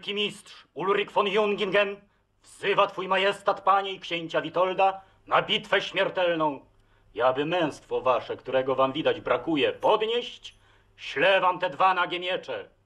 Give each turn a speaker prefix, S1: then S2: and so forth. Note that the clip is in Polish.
S1: wielki mistrz Ulryk von Jungingen wzywa twój majestat, panie, i księcia Witolda na bitwę śmiertelną. I aby męstwo wasze, którego wam widać brakuje, podnieść, ślę wam te dwa nagie miecze.